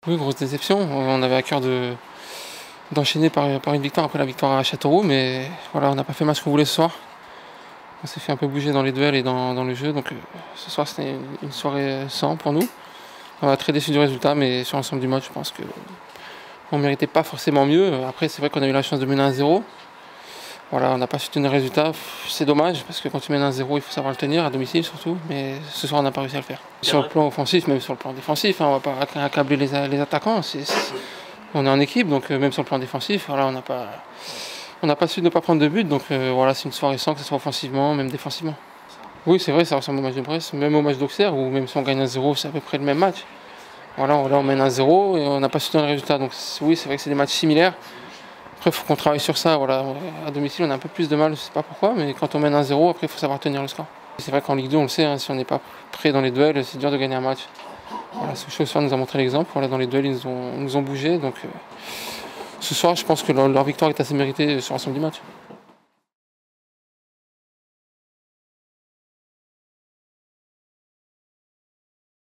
Oui, grosse déception. On avait à cœur d'enchaîner par une victoire après la victoire à Châteauroux, mais voilà, on n'a pas fait le match qu'on voulait ce soir. On s'est fait un peu bouger dans les duels et dans le jeu, donc ce soir c'était une soirée sans pour nous. On va très déçu du résultat, mais sur l'ensemble du match, je pense qu'on ne méritait pas forcément mieux. Après, c'est vrai qu'on a eu la chance de mener 1-0. Voilà, on n'a pas su tenir le résultat. C'est dommage, parce que quand tu mènes 1-0, il faut savoir le tenir, à domicile surtout. Mais ce soir, on n'a pas réussi à le faire. Sur le plan offensif, même sur le plan défensif, hein, on ne va pas accabler les attaquants. On est en équipe, donc même sur le plan défensif, voilà, on n'a pas su ne pas prendre de but. Donc voilà, c'est une soirée sans, que ce soit offensivement, même défensivement. Oui, c'est vrai, ça ressemble au match de Brest, même au match d'Auxerre, où même si on gagne 1-0, c'est à peu près le même match. Voilà, là on mène 1-0 et on n'a pas su tenir le résultat. Donc oui, c'est vrai que c'est des matchs similaires. Après, il faut qu'on travaille sur ça. Voilà. À domicile, on a un peu plus de mal, je ne sais pas pourquoi, mais quand on mène 1-0, après, il faut savoir tenir le score. C'est vrai qu'en Ligue 2, on le sait, hein, si on n'est pas prêt dans les duels, c'est dur de gagner un match. Voilà, Sochaux nous a montré l'exemple. Voilà, dans les duels, ils nous ont bougé. Donc, ce soir, je pense que leur victoire est assez méritée sur l'ensemble du match.